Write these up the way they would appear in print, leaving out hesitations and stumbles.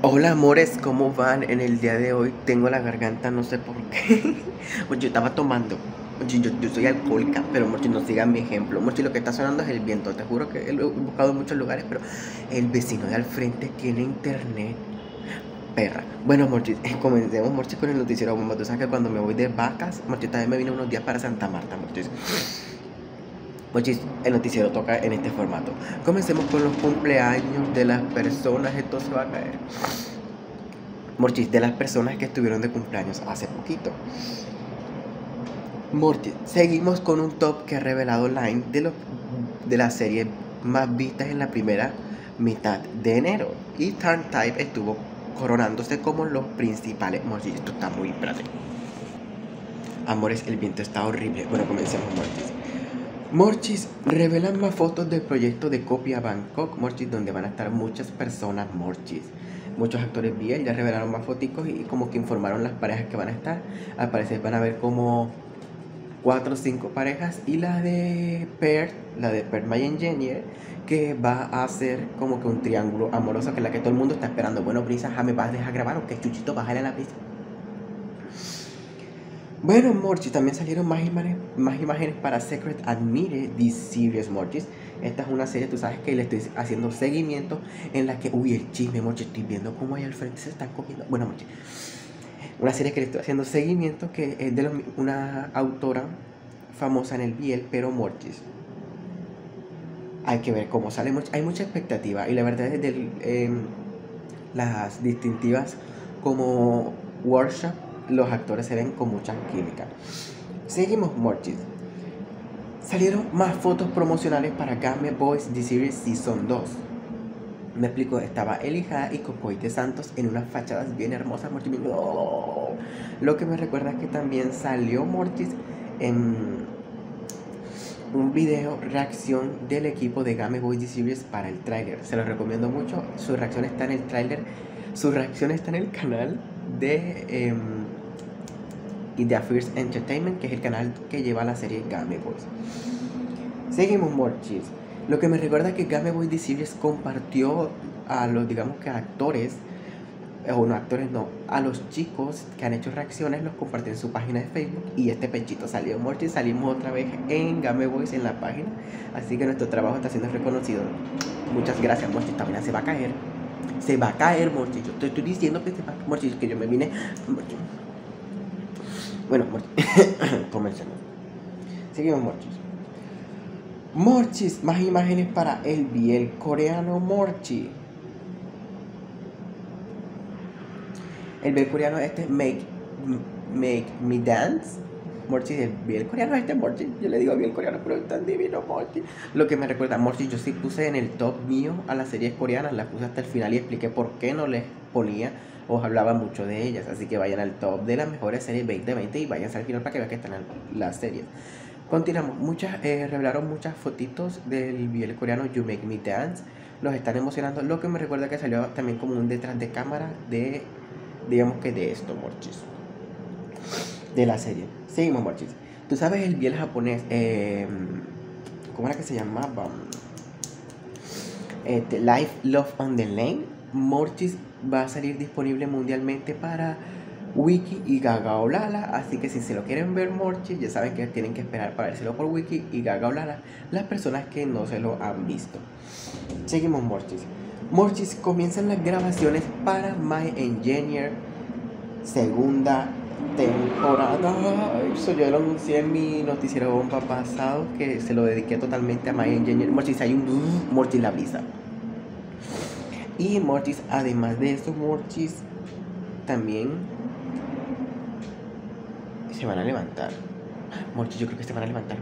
Hola amores, ¿cómo van? En el día de hoy tengo la garganta, no sé por qué. Pues yo estaba tomando. Yo soy alcohólica, pero Morchi, no sigan mi ejemplo. Morchi, lo que está sonando es el viento. Te juro que lo he buscado en muchos lugares, pero el vecino de al frente tiene internet. Perra. Bueno, Morchi, comencemos, Morchi, con el noticiero bomba. Tú sabes que cuando me voy de vacas, Morchi, también me vine unos días para Santa Marta, Morchi. Morchi, el noticiero toca en este formato. Comencemos con los cumpleaños de las personas. Esto se va a caer. Morchis, de las personas que estuvieron de cumpleaños hace poquito. Morchis, seguimos con un top que ha revelado Line de las series más vistas en la primera mitad de enero. Y Turn Type estuvo coronándose como los principales. Morchis, esto está muy espérate. Amores, el viento está horrible. Bueno, comencemos, Morchis. Morchis, revelan más fotos del proyecto de Copia Bangkok, Morchis, donde van a estar muchas personas, Morchis. Muchos actores bien, ya revelaron más foticos y como que informaron las parejas que van a estar. Al parecer van a ver como 4 o 5 parejas y la de Perth My Engineer, que va a ser como que un triángulo amoroso, que es la que todo el mundo está esperando. Bueno, Brisa, ¿me vas a dejar grabar o qué? Chuchito, bájale a la prisa. Bueno, Morchis, también salieron más imágenes para Secret Admire The Series, Morchis. Esta es una serie, tú sabes que le estoy haciendo seguimiento, en la que, uy, el chisme, Morchis, estoy viendo cómo ahí al frente se están comiendo. Bueno, Morchis, una serie que le estoy haciendo seguimiento, que es de una autora famosa en el Biel, pero Morchis, hay que ver cómo sale. Hay mucha expectativa y la verdad es de las distintivas como Workshop, los actores se ven con mucha química. Seguimos, Morchis. Salieron más fotos promocionales para Game Boys The Series Season 2. Me explico, estaba Elijah y Cocoite Santos en unas fachadas bien hermosas, Morchis. ¡Oh! Lo que me recuerda es que también salió, Morchis, en un video reacción del equipo de Game Boy The Series para el tráiler. Se los recomiendo mucho. Su reacción está en el tráiler. Su reacción está en el canal de The First Entertainment, que es el canal que lleva la serie Game Boys. Seguimos, Morchis. Lo que me recuerda es que Game Boy The Series compartió a los, digamos que actores, o no actores, no, a los chicos que han hecho reacciones, los compartió en su página de Facebook. Y este pechito salió, Morchis. Salimos otra vez en Game Boys en la página, así que nuestro trabajo está siendo reconocido. Muchas gracias, Morchis. También se va a caer. Se va a caer, Morchis. Yo te estoy diciendo que se va a caer, Morchis, que yo me vine. Morchis. Bueno, comencemos. Seguimos, Morchis. Morchis, más imágenes para el Biel coreano, Morchis. El Biel coreano Make Me Dance. Morchis, el Biel coreano Morchis. Yo le digo Biel coreano, pero es tan divino, Morchis. Lo que me recuerda, Morchis, yo sí puse en el top mío a las series coreanas. Las puse hasta el final y expliqué por qué no les ponía os hablaba mucho de ellas, así que vayan al top de las mejores series 2020 y vayan al final para que vean que están en las series. Continuamos, revelaron muchas fotitos del Biel coreano You Make Me Dance, los están emocionando, lo que me recuerda que salió también como un detrás de cámara de, digamos que de esto, Morchis, de la serie. Seguimos, Morchis. Tú sabes el Biel japonés, ¿cómo era que se llamaba? Life Love on the Lane, Morchis, va a salir disponible mundialmente para Wiki y Gaga o Lala, así que si se lo quieren ver, Morchis, ya saben que tienen que esperar para vérselo por Wiki y Gaga o Lala, las personas que no se lo han visto. Seguimos, Morchis. Morchis, comienzan las grabaciones para My Engineer segunda temporada. Eso yo lo anuncié en mi noticiero bomba pasado, que se lo dediqué totalmente a My Engineer. Morchis, hay un Morchis la brisa. Y Morchis, además de eso, Morchis, también se van a levantar. Morchis, yo creo que se van a levantar.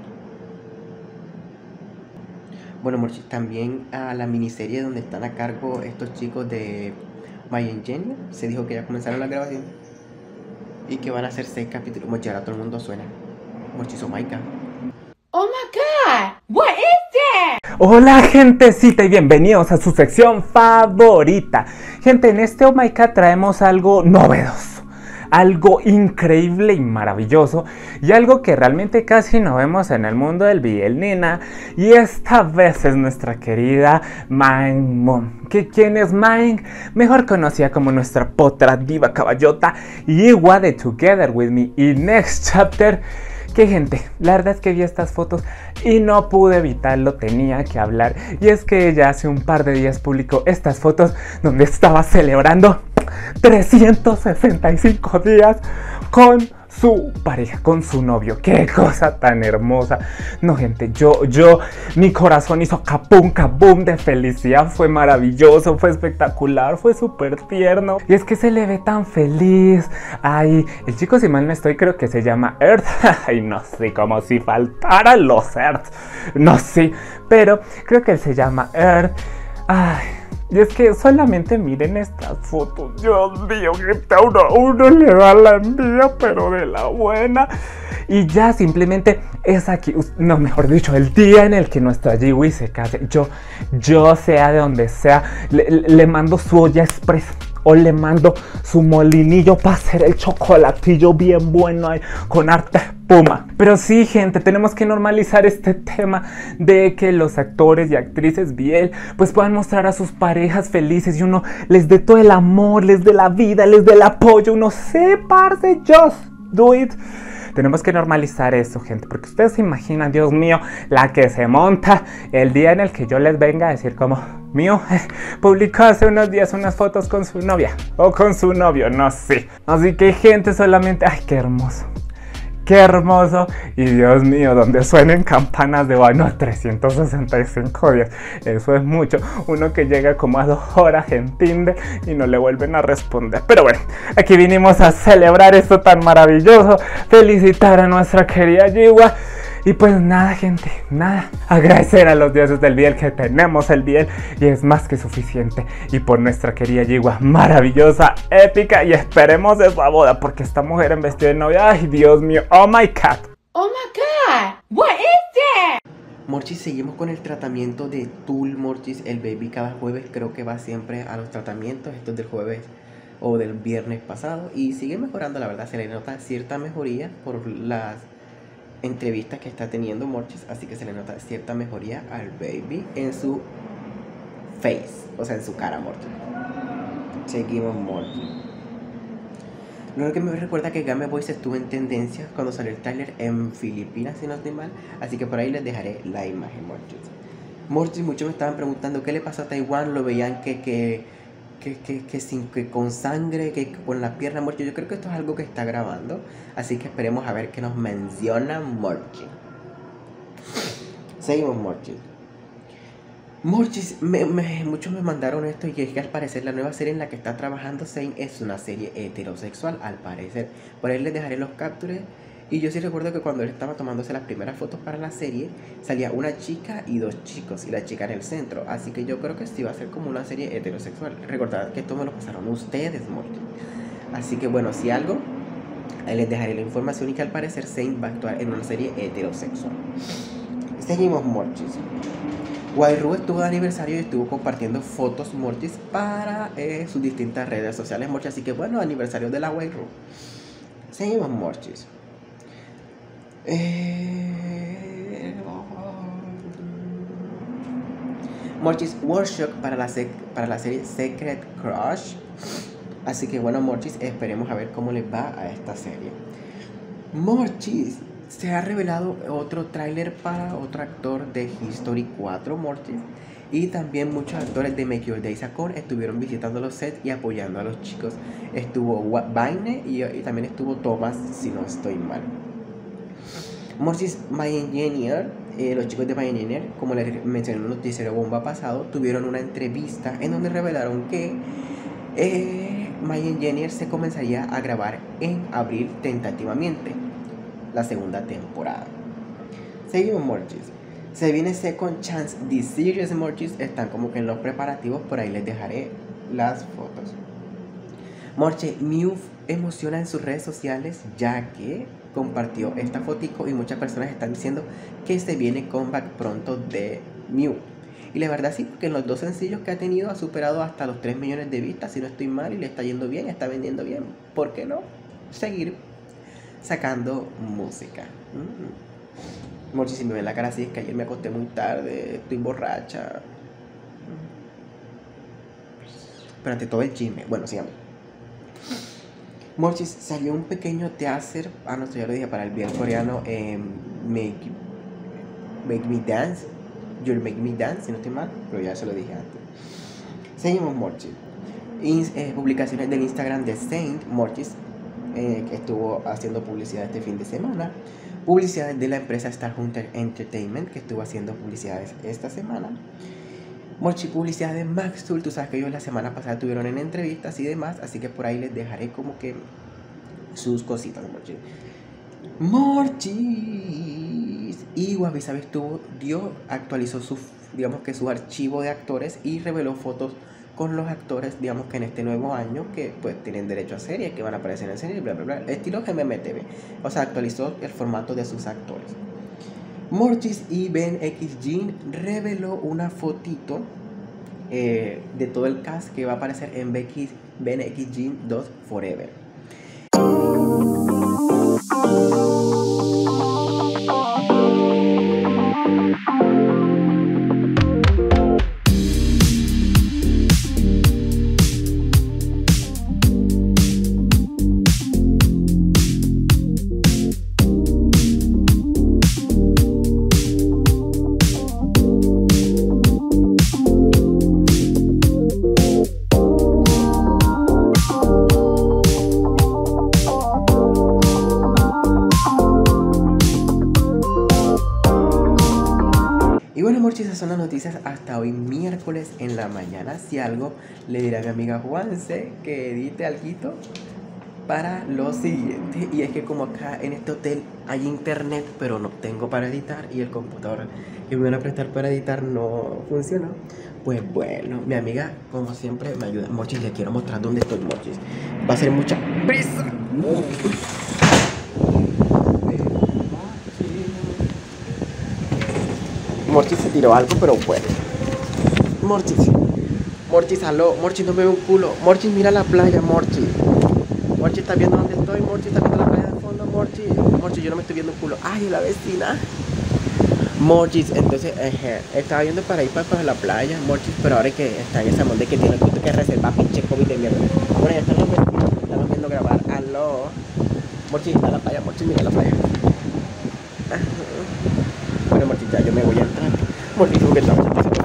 Bueno, Morchis, también a la miniserie donde están a cargo estos chicos de My Engineer, se dijo que ya comenzaron la grabación y que van a hacer 6 capítulos. Morchis, ahora todo el mundo suena. Morchis, oh my God. Oh my God, what is that? Hola gentecita y bienvenidos a su sección favorita. Gente, en este Oh My God traemos algo novedoso, algo increíble y maravilloso, y algo que realmente casi no vemos en el mundo del BL, Nina, y esta vez es nuestra querida Main Moon. ¿Quién es Main? Mejor conocida como nuestra potra diva caballota Yiwa de Together With Me y Next Chapter. Que gente, la verdad es que vi estas fotos y no pude evitarlo, tenía que hablar. Y es que ella hace un par de días publicó estas fotos donde estaba celebrando 365 días con su pareja, con su novio. Qué cosa tan hermosa. No, gente, mi corazón hizo capum capum de felicidad. Fue maravilloso, fue espectacular, fue súper tierno. Y es que se le ve tan feliz. Ay, el chico, si mal no estoy, creo que se llama Earth. Ay, no sé, como si faltaran los Earth. No sé, pero creo que él se llama Earth. Ay. Y es que solamente miren estas fotos. Dios mío, gente, a uno le da la envidia, pero de la buena. Y ya simplemente es aquí, no, mejor dicho, el día en el que nuestra Yiwi se case. Yo sea de donde sea, le mando su olla express. O le mando su molinillo para hacer el chocolatillo bien bueno ahí, con harta espuma. Pero sí, gente, tenemos que normalizar este tema de que los actores y actrices BL pues puedan mostrar a sus parejas felices y uno les dé todo el amor, les dé la vida, les dé el apoyo. Uno se parce, just do it. Tenemos que normalizar eso, gente, porque ustedes se imaginan, Dios mío, la que se monta el día en el que yo les venga a decir como, mío, publicó hace unos días unas fotos con su novia o con su novio, no sé. Así que, gente, solamente, ay, qué hermoso. Qué hermoso. Y Dios mío, donde suenen campanas de baño 365 días. Eso es mucho. Uno que llega como a 2 horas en Tinder y no le vuelven a responder. Pero bueno, aquí vinimos a celebrar esto tan maravilloso. Felicitar a nuestra querida Yiwa. Y pues nada, gente, nada. Agradecer a los dioses del BL que tenemos el BL y es más que suficiente. Y por nuestra querida Yiwa, maravillosa, épica, y esperemos esa boda porque esta mujer en vestido de novia, ay Dios mío, oh my god. Oh my god, what is that? Morchis, seguimos con el tratamiento de Tul. Morchis, el baby cada jueves creo que va siempre a los tratamientos. Esto es del jueves o del viernes pasado y sigue mejorando, la verdad se le nota cierta mejoría por las entrevistas que está teniendo Morchis, así que se le nota cierta mejoría al baby en su face, o sea, en su cara. Morchis, seguimos. Morchis, lo que me recuerda que Game Boys estuvo en tendencia cuando salió el trailer en Filipinas, si no estoy mal, así que por ahí les dejaré la imagen. Morchis, muchos me estaban preguntando qué le pasó a Taiwán, lo veían que con sangre, que con la pierna. Morchis, yo creo que esto es algo que está grabando, así que esperemos a ver qué nos menciona Morchis. Seguimos. Morchis, muchos me mandaron esto y es que al parecer la nueva serie en la que está trabajando Sein es una serie heterosexual, al parecer. Por ahí les dejaré los captures. Y yo sí recuerdo que cuando él estaba tomándose las primeras fotos para la serie, salía una chica y 2 chicos, y la chica en el centro. Así que yo creo que sí va a ser como una serie heterosexual. Recordad que esto me lo pasaron ustedes, Morchis. Así que bueno, si algo, ahí les dejaré la información y que al parecer Sein va a actuar en una serie heterosexual. Seguimos, Morchis. Wairu estuvo de aniversario y estuvo compartiendo fotos, Morchis, para sus distintas redes sociales, Morchis. Así que bueno, aniversario de la Wairu. Seguimos, Morchis. Morchis, workshop para la serie Secret Crush. Así que bueno, Morchis, esperemos a ver cómo les va a esta serie. Morchis, se ha revelado otro tráiler para otro actor de History 4, Morchis. Y también muchos actores de Make Your Day Sakura estuvieron visitando los sets y apoyando a los chicos. Estuvo Vaine y también estuvo Thomas, si no estoy mal. Morchis, My Engineer, los chicos de My Engineer, como les mencioné en un noticiero bomba pasado, tuvieron una entrevista en donde revelaron que My Engineer se comenzaría a grabar en abril tentativamente, la segunda temporada. Seguimos, Morchis. Se viene Second Chance The Series, Morchis. Están como que en los preparativos, por ahí les dejaré las fotos. Morchis, Mew emociona en sus redes sociales ya que compartió esta fotico y muchas personas están diciendo que se viene comeback pronto de Mew. Y la verdad sí, porque en los 2 sencillos que ha tenido ha superado hasta los 3 millones de vistas, si no estoy mal, y le está yendo bien, está vendiendo bien. ¿Por qué no? seguir sacando música. Morchi, si me ven la cara así es que ayer me acosté muy tarde, estoy borracha. Pero ante todo el chisme, bueno, sigamos. Morchis, salió un pequeño teaser, no sé, ya lo dije, para el bien coreano, Make Me Dance, You'll Make Me Dance, si no estoy mal, pero ya se lo dije antes. Seguimos, Morchis. Publicaciones del Instagram de Saint Morchis, que estuvo haciendo publicidad este fin de semana. Publicidades de la empresa Star Hunter Entertainment, que estuvo haciendo publicidades esta semana. Morchi, publicidad de Max Tool, tú sabes que ellos la semana pasada tuvieron en entrevistas y demás, así que por ahí les dejaré como que sus cositas, Morchi. Morchis. Y Wabi Sabi actualizó su archivo de actores y reveló fotos con los actores, digamos que en este nuevo año, que pues tienen derecho a serie, que van a aparecer en serie, bla bla bla, estilo GMMTV. O sea, actualizó el formato de sus actores. Morchis y Ben X Jean reveló una fotito de todo el cast que va a aparecer en Ben X Jean 2 Forever. Y bueno, Morchis, esas son las noticias hasta hoy miércoles en la mañana. Si algo, le diré a mi amiga Juanse que edite alguito para lo siguiente. Y es que como acá en este hotel hay internet, pero no tengo para editar, y el computador que me van a prestar para editar no funciona, pues bueno, mi amiga como siempre me ayuda. Morchis, le quiero mostrar dónde estoy, Morchis. Va a ser mucha prisa. Morchis se tiró algo, pero bueno. Morchis, aló. Morchis, no me ve un culo. Morchis, mira la playa, Morchis. Morchis, ¿estás viendo dónde estoy? Morchis, ¿estás viendo la playa de fondo, Morchis? Morchis, yo no me estoy viendo un culo. Ay, la vecina. Morchis, entonces, estaba viendo para ir para la playa, Morchis, pero ahora que está en esa monde que tiene que reservar, pinche COVID de mierda. Bueno, ya están los vecinos, estamos viendo grabar. Aló. Morchis, está la playa, Morchis, mira la playa. Bueno, Morchis, ya yo me voy a entrar. Morchis, porque está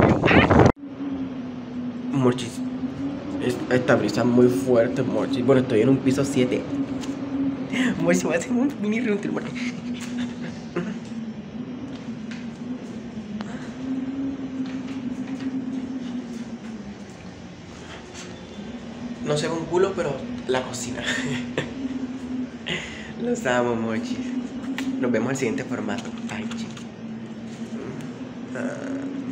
Morchis, esta brisa es muy fuerte, Morchis. Bueno, estoy en un piso 7. Morchis, voy a hacer un mini room tour, Morchis. No sé un culo, pero la cocina. Los amo, Morchis. Nos vemos en el siguiente formato. Bye, chicos.